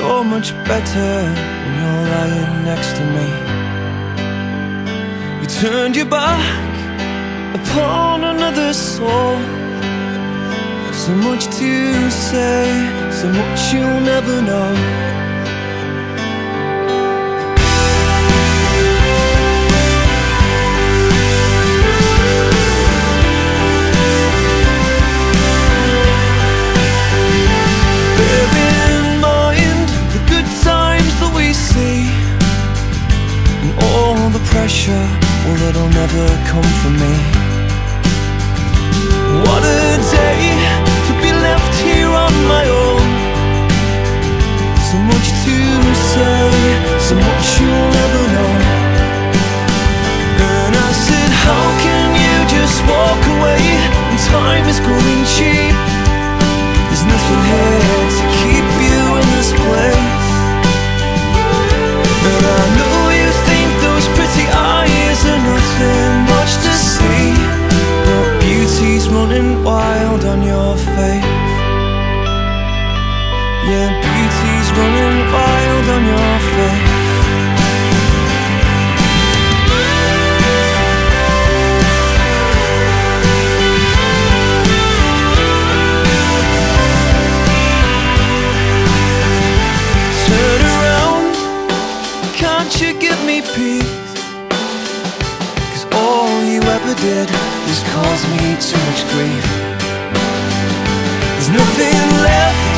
so much better when you're lying next to me. You turned your back upon another soul. So much to say, so much you'll never know. Pressure, well, it'll never come from me. What a day to be left here on my own. So much to say, so much you'll never know. And I said, how can you just walk away when time is going cheap? There's nothing here to keep you in this place. And I know you think those pretty eyes are nothing much to see, but beauty's running wild on your face. Yeah, beauty's running wild on your face. Turn around, can't you give me peace? All you ever did was cause me too much grief. There's nothing left